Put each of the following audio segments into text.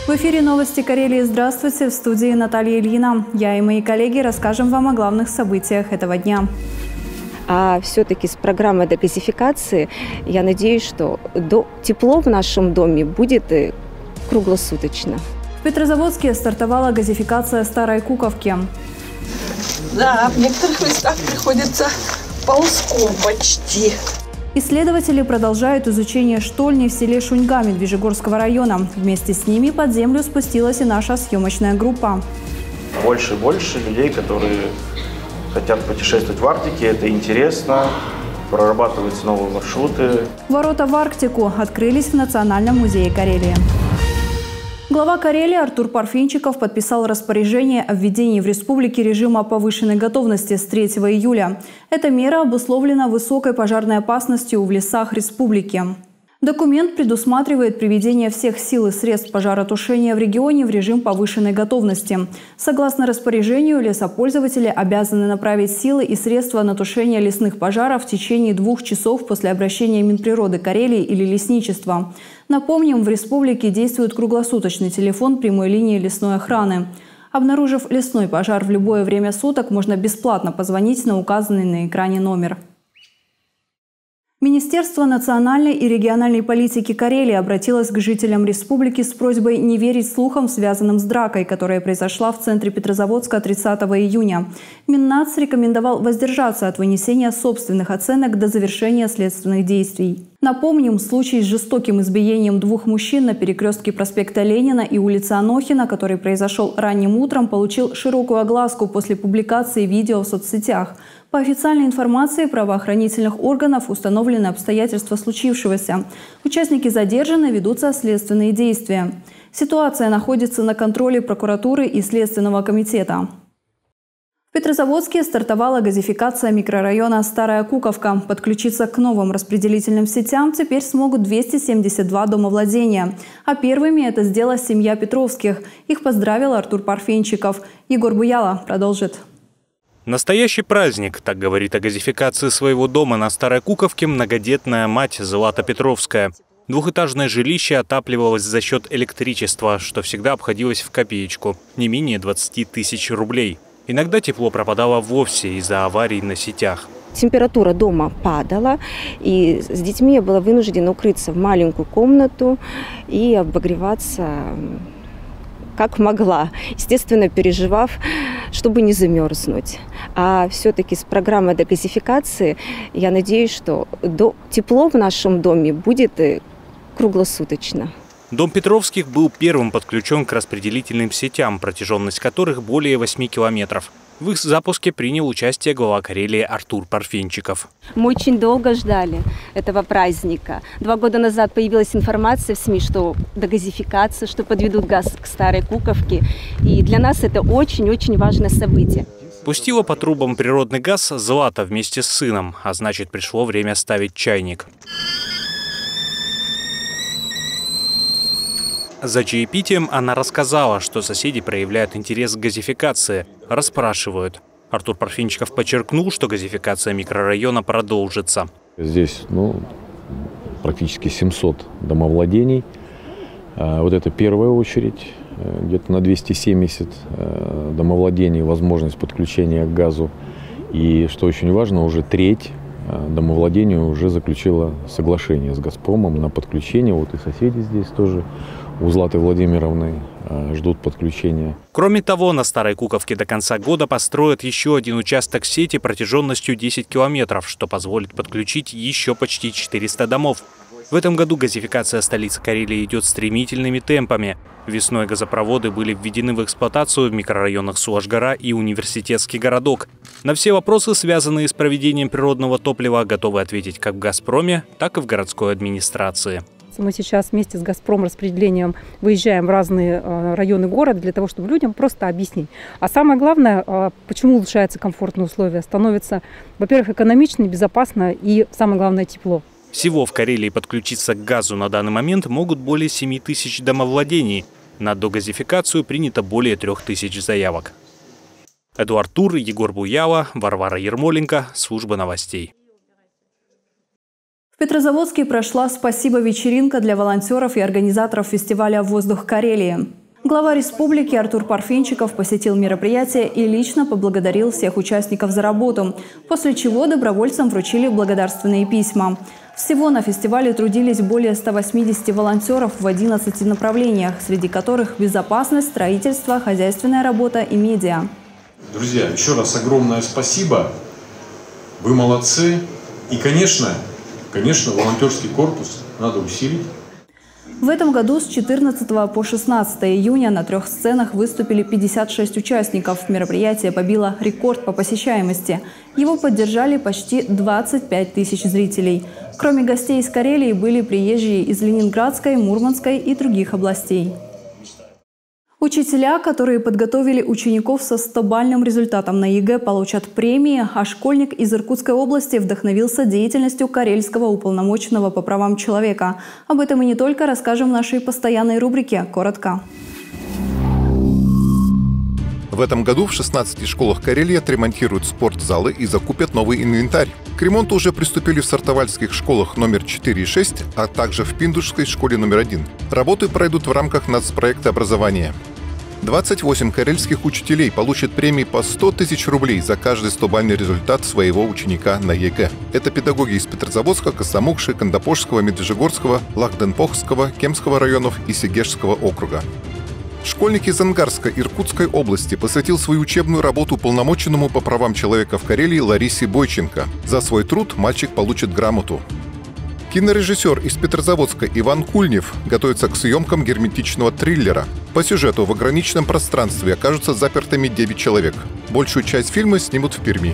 В эфире «Новости Карелии». Здравствуйте, в студии Наталья Ильина. Я и мои коллеги расскажем вам о главных событиях этого дня. А все-таки с программой дегазификации, я надеюсь, что тепло в нашем доме будет круглосуточно. В Петрозаводске стартовала газификация Старой Куковки. Да, в некоторых местах приходится ползком почти. Исследователи продолжают изучение штольни в селе Шуньга Медвежьегорского района. Вместе с ними под землю спустилась и наша съемочная группа. Больше и больше людей, которые хотят путешествовать в Арктике. Это интересно. Прорабатываются новые маршруты. Ворота в Арктику открылись в Национальном музее Карелии. Глава Карелии Артур Парфенчиков подписал распоряжение о введении в республике режима повышенной готовности с 3 июля. Эта мера обусловлена высокой пожарной опасностью в лесах республики. Документ предусматривает приведение всех сил и средств пожаротушения в регионе в режим повышенной готовности. Согласно распоряжению, лесопользователи обязаны направить силы и средства на тушение лесных пожаров в течение 2 часов после обращения Минприроды Карелии или лесничества. Напомним, в республике действует круглосуточный телефон прямой линии лесной охраны. Обнаружив лесной пожар в любое время суток, можно бесплатно позвонить на указанный на экране номер. Министерство национальной и региональной политики Карелии обратилось к жителям республики с просьбой не верить слухам, связанным с дракой, которая произошла в центре Петрозаводска 30 июня. Миннац рекомендовал воздержаться от вынесения собственных оценок до завершения следственных действий. Напомним, случай с жестоким избиением 2 мужчин на перекрестке проспекта Ленина и улицы Анохина, который произошел ранним утром, получил широкую огласку после публикации видео в соцсетях. По официальной информации правоохранительных органов установлены обстоятельства случившегося. Участники задержаны, ведутся следственные действия. Ситуация находится на контроле прокуратуры и Следственного комитета. В Петрозаводске стартовала газификация микрорайона Старая Куковка. Подключиться к новым распределительным сетям теперь смогут 272 домовладения. А первыми это сделала семья Петровских. Их поздравил Артур Парфенчиков. Егор Буяла продолжит. Настоящий праздник, так говорит о газификации своего дома на Старой Куковке многодетная мать Злата Петровская. Двухэтажное жилище отапливалось за счет электричества, что всегда обходилось в копеечку, не менее 20 тысяч рублей. Иногда тепло пропадало вовсе из-за аварий на сетях. Температура дома падала, и с детьми я была вынуждена укрыться в маленькую комнату и обогреваться как могла, естественно, переживав, чтобы не замерзнуть. А все-таки с программой дегазификации, я надеюсь, что тепло в нашем доме будет круглосуточно. Дом Петровских был первым подключен к распределительным сетям, протяженность которых более 8 километров. В их запуске принял участие глава Карелии Артур Парфенчиков. Мы очень долго ждали этого праздника. 2 года назад появилась информация в СМИ, что дегазификация, что подведут газ к Старой Куковке. И для нас это очень-очень важное событие. Пустила по трубам природный газ Злата вместе с сыном, а значит, пришло время ставить чайник. За чаепитием она рассказала, что соседи проявляют интерес к газификации, расспрашивают. Артур Парфенчиков подчеркнул, что газификация микрорайона продолжится. Здесь практически 700 домовладений. Вот это первая очередь. Где-то на 270 домовладений возможность подключения к газу. И, что очень важно, уже треть домовладений уже заключила соглашение с «Газпромом» на подключение. Вот и соседи здесь тоже у Златы Владимировны ждут подключения. Кроме того, на Старой Куковке до конца года построят еще один участок сети протяженностью 10 километров, что позволит подключить еще почти 400 домов. В этом году газификация столицы Карелии идет стремительными темпами. Весной газопроводы были введены в эксплуатацию в микрорайонах Сулаш-Гора и Университетский городок. На все вопросы, связанные с проведением природного топлива, готовы ответить как в «Газпроме», так и в городской администрации. Мы сейчас вместе с «Газпром» распределением выезжаем в разные районы города для того, чтобы людям просто объяснить. А самое главное, почему улучшаются комфортные условия, становится, во-первых, экономично, безопасно и, самое главное, тепло. Всего в Карелии подключиться к газу на данный момент могут более 7 тысяч домовладений. На догазификацию принято более 3000 заявок. Эдуард Тур, Егор Буяла, Варвара Ермоленко, служба новостей. В Петрозаводске прошла «Спасибо-вечеринка» для волонтеров и организаторов фестиваля «Воздух Карелии». Глава республики Артур Парфенчиков посетил мероприятие и лично поблагодарил всех участников за работу, после чего добровольцам вручили благодарственные письма. Всего на фестивале трудились более 180 волонтеров в 11 направлениях, среди которых безопасность, строительство, хозяйственная работа и медиа. Друзья, еще раз огромное спасибо. Вы молодцы. И, конечно, волонтерский корпус надо усилить. В этом году с 14 по 16 июня на 3 сценах выступили 56 участников. Мероприятие побило рекорд по посещаемости. Его поддержали почти 25 тысяч зрителей. Кроме гостей из Карелии были приезжие из Ленинградской, Мурманской и других областей. Учителя, которые подготовили учеников со 100-бальным результатом на ЕГЭ, получат премии, а школьник из Иркутской области вдохновился деятельностью Карельского уполномоченного по правам человека. Об этом и не только расскажем в нашей постоянной рубрике «Коротко». В этом году в 16 школах Карелии отремонтируют спортзалы и закупят новый инвентарь. К ремонту уже приступили в сартовальских школах номер 4 и 6, а также в Пиндушской школе номер 1. Работы пройдут в рамках нацпроекта образования. 28 карельских учителей получат премии по 100 тысяч рублей за каждый 100-бальный результат своего ученика на ЕГЭ. Это педагоги из Петрозаводска, Косомукши, Кандапошского, Медвежьегорского, Лахденпохского, Кемского районов и Сегежского округа. Школьник из Ангарска Иркутской области посвятил свою учебную работу уполномоченному по правам человека в Карелии Ларисе Бойченко. За свой труд мальчик получит грамоту. Кинорежиссер из Петрозаводска Иван Кульнев готовится к съемкам герметичного триллера. По сюжету в ограниченном пространстве окажутся запертыми 9 человек. Большую часть фильма снимут в Перми.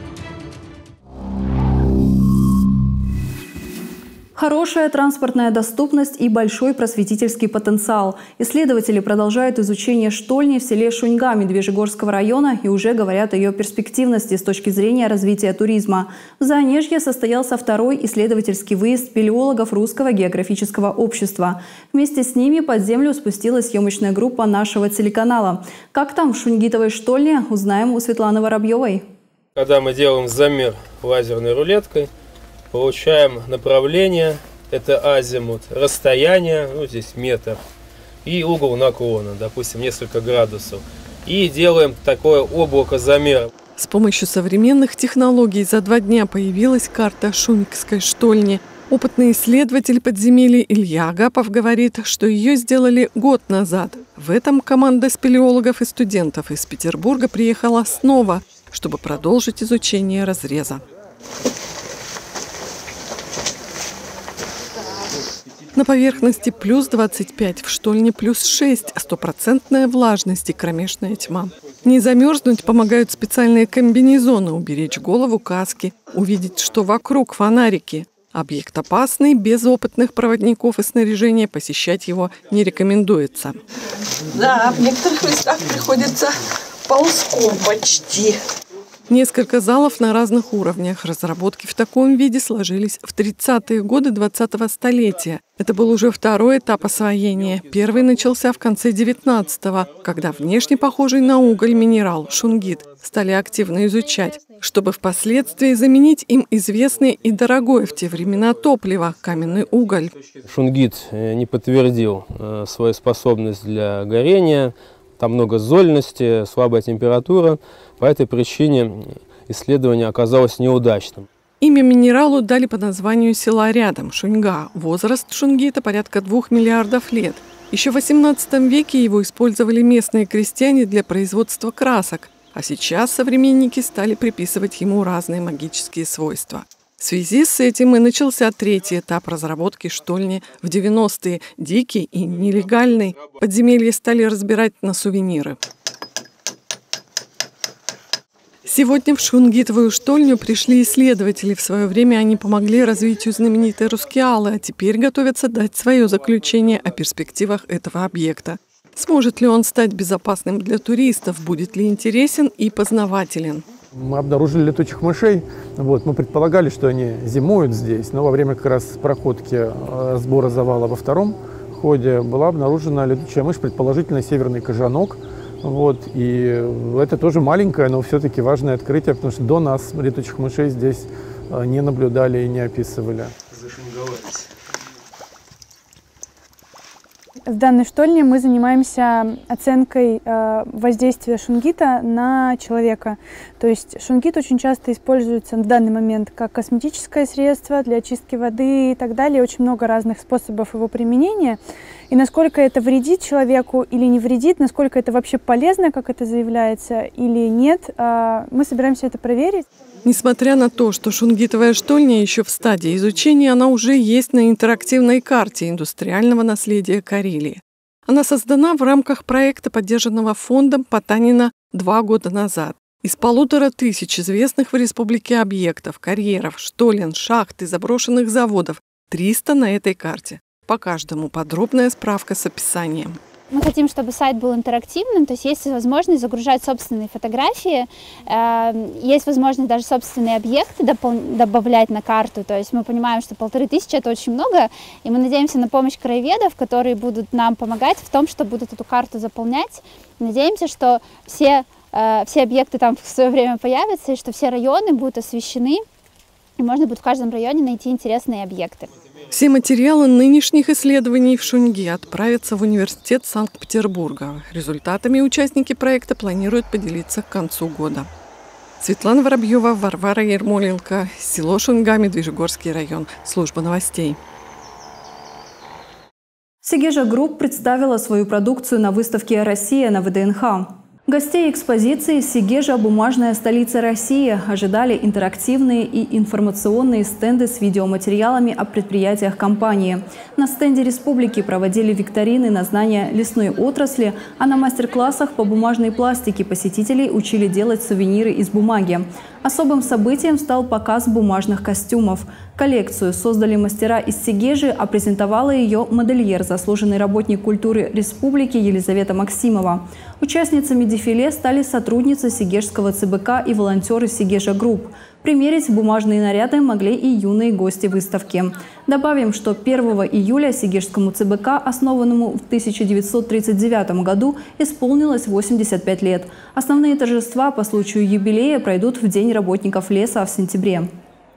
Хорошая транспортная доступность и большой просветительский потенциал. Исследователи продолжают изучение штольни в селе Шуньга Медвежьегорского района и уже говорят о ее перспективности с точки зрения развития туризма. В Заонежье состоялся второй исследовательский выезд спелеологов Русского географического общества. Вместе с ними под землю спустилась съемочная группа нашего телеканала. Как там в шуньгитовой штольне, узнаем у Светланы Воробьевой. Когда мы делаем замер лазерной рулеткой, получаем направление, это азимут, расстояние, здесь метр, и угол наклона, допустим, несколько градусов. И делаем такое облако замера. С помощью современных технологий за 2 дня появилась карта Шуньгской штольни. Опытный исследователь подземелья Илья Агапов говорит, что ее сделали год назад. В этом команда спелеологов и студентов из Петербурга приехала снова, чтобы продолжить изучение разреза. На поверхности плюс 25, в штольне плюс 6, 100% влажность и кромешная тьма. Не замерзнуть помогают специальные комбинезоны, уберечь голову каски, увидеть, что вокруг фонарики. Объект опасный, без опытных проводников и снаряжения посещать его не рекомендуется. Да, в некоторых местах приходится ползком почти. Несколько залов на разных уровнях. Разработки в таком виде сложились в 30-е годы 20-го столетия. Это был уже второй этап освоения. Первый начался в конце 19-го, когда внешне похожий на уголь минерал шунгит стали активно изучать, чтобы впоследствии заменить им известный и дорогой в те времена топливо – каменный уголь. Шунгит не подтвердил свою способность для горения. Там много зольности, слабая температура. По этой причине исследование оказалось неудачным. Имя минералу дали по названию села рядом – Шуньга. Возраст шунгита порядка 2 миллиардов лет. Еще в XVIII веке его использовали местные крестьяне для производства красок, а сейчас современники стали приписывать ему разные магические свойства. В связи с этим и начался 3-й этап разработки штольни в 90-е. Дикий и нелегальный. Подземелье стали разбирать на сувениры. Сегодня в шунгитовую штольню пришли исследователи. В свое время они помогли развитию знаменитой Рускеалы, а теперь готовятся дать свое заключение о перспективах этого объекта. Сможет ли он стать безопасным для туристов, будет ли интересен и познавателен? Мы обнаружили летучих мышей. Мы предполагали, что они зимуют здесь, но во время как раз проходки сбора завала во втором ходе была обнаружена летучая мышь, предположительно северный кожанок. И это тоже маленькое, но все-таки важное открытие, потому что до нас летучих мышей здесь не наблюдали и не описывали. В данной штольне мы занимаемся оценкой воздействия шунгита на человека. То есть шунгит очень часто используется в данный момент как косметическое средство для очистки воды и так далее. Очень много разных способов его применения. И насколько это вредит человеку или не вредит, насколько это вообще полезно, как это заявляется, или нет, мы собираемся это проверить. Несмотря на то, что шунгитовая штольня еще в стадии изучения, она уже есть на интерактивной карте индустриального наследия Карелии. Она создана в рамках проекта, поддержанного фондом Потанина 2 года назад. Из 1500 известных в республике объектов, карьеров, штолен, шахт и заброшенных заводов 300 на этой карте. По каждому подробная справка с описанием. Мы хотим, чтобы сайт был интерактивным, то есть есть возможность загружать собственные фотографии, есть возможность даже собственные объекты добавлять на карту, то есть мы понимаем, что 1500 это очень много, и мы надеемся на помощь краеведов, которые будут нам помогать в том, что будут эту карту заполнять. Надеемся, что все объекты там в свое время появятся, и что все районы будут освещены, и можно будет в каждом районе найти интересные объекты. Все материалы нынешних исследований в Шуньге отправятся в университет Санкт-Петербурга. Результатами участники проекта планируют поделиться к концу года. Светлана Воробьева, Варвара Ермоленко, село Шунга, Медвежьегорский район. Служба новостей. Сегежа Групп представила свою продукцию на выставке «Россия» на ВДНХ. Гостей экспозиции «Сегежа. Бумажная столица России» ожидали интерактивные и информационные стенды с видеоматериалами о предприятиях компании. На стенде республики проводили викторины на знания лесной отрасли, а на мастер-классах по бумажной пластике посетителей учили делать сувениры из бумаги. Особым событием стал показ бумажных костюмов. Коллекцию создали мастера из Сегежи, а презентовала ее модельер, заслуженный работник культуры республики Елизавета Максимова. Участницами дефиле стали сотрудницы Сегежского ЦБК и волонтеры Сегежа Групп. Примерить бумажные наряды могли и юные гости выставки. Добавим, что 1 июля Сегежскому ЦБК, основанному в 1939 году, исполнилось 85 лет. Основные торжества по случаю юбилея пройдут в День работников леса в сентябре.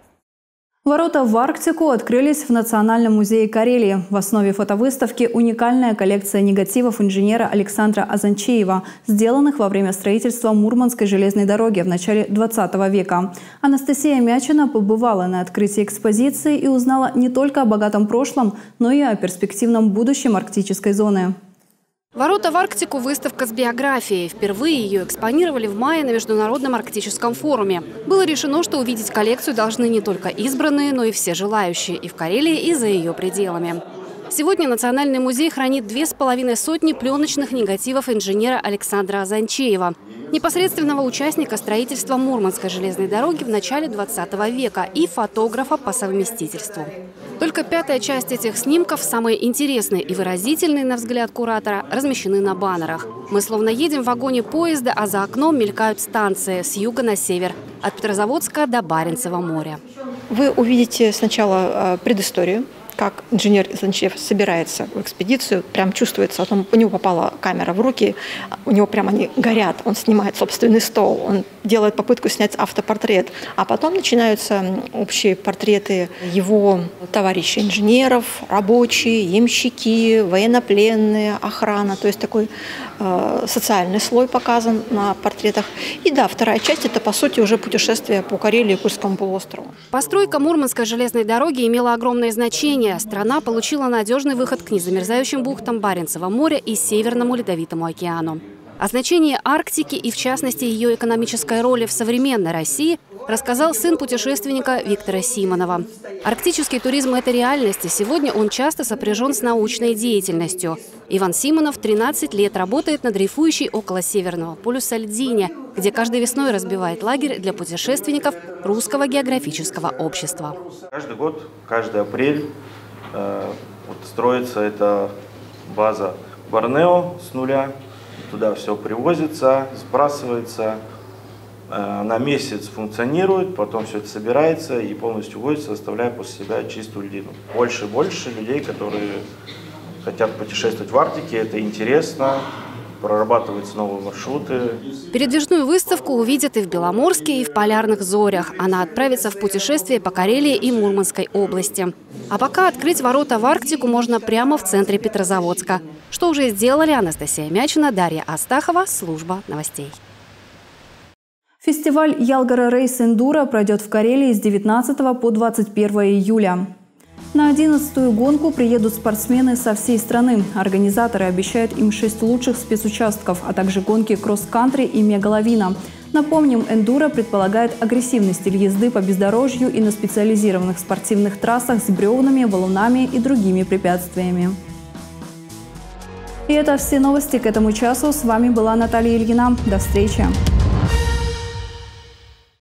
Ворота в Арктику открылись в Национальном музее Карелии. В основе фотовыставки уникальная коллекция негативов инженера Александра Азанчеева, сделанных во время строительства Мурманской железной дороги в начале 20 века. Анастасия Мячина побывала на открытии экспозиции и узнала не только о богатом прошлом, но и о перспективном будущем арктической зоны. «Ворота в Арктику» – выставка с биографией. Впервые ее экспонировали в мае на Международном арктическом форуме. Было решено, что увидеть коллекцию должны не только избранные, но и все желающие и в Карелии, и за ее пределами. Сегодня Национальный музей хранит 2500 пленочных негативов инженера Александра Азанчеева, непосредственного участника строительства Мурманской железной дороги в начале 20 века и фотографа по совместительству. Только 5-я часть этих снимков, самые интересные и выразительные, на взгляд куратора, размещены на баннерах. Мы словно едем в вагоне поезда, а за окном мелькают станции с юга на север, от Петрозаводска до Баренцева моря. Вы увидите сначала предысторию, как инженер Азанчеев собирается в экспедицию, прям чувствуется, вот у него попала камера в руки, у него прям они горят, он снимает собственный стол, он делает попытку снять автопортрет, а потом начинаются общие портреты его товарищей инженеров, рабочие, ямщики, военнопленные, охрана, то есть такой социальный слой показан на портретах. И да, 2-я часть – это, по сути, уже путешествие по Карелии и Курскому полуострову. Постройка Мурманской железной дороги имела огромное значение. Страна получила надежный выход к незамерзающим бухтам Баренцева моря и Северному Ледовитому океану. О значении Арктики и, в частности, ее экономической роли в современной России рассказал сын путешественника Виктора Симонова. Арктический туризм – это реальность, и сегодня он часто сопряжен с научной деятельностью. Иван Симонов 13 лет работает на дрейфующей около Северного полюса льдине, где каждой весной разбивает лагерь для путешественников Русского географического общества. Каждый год, каждый апрель строится эта база Борнео с нуля. Туда все привозится, сбрасывается, на месяц функционирует, потом все это собирается и полностью уводится, оставляя после себя чистую льдину. Больше и больше людей, которые хотят путешествовать в Арктике, это интересно, прорабатываются новые маршруты. Передвижную выставку увидят и в Беломорске, и в Полярных Зорях. Она отправится в путешествие по Карелии и Мурманской области. А пока открыть ворота в Арктику можно прямо в центре Петрозаводска. Что уже сделали Анастасия Мячина, Дарья Астахова, служба новостей. Фестиваль Ялгара Рейс Эндуро пройдет в Карелии с 19 по 21 июля. На 11-ю гонку приедут спортсмены со всей страны. Организаторы обещают им 6 лучших спецучастков, а также гонки кросс-кантри и мегалавина. Напомним, эндуро предполагает агрессивный стиль езды по бездорожью и на специализированных спортивных трассах с бревнами, валунами и другими препятствиями. И это все новости к этому часу. С вами была Наталья Ильина. До встречи!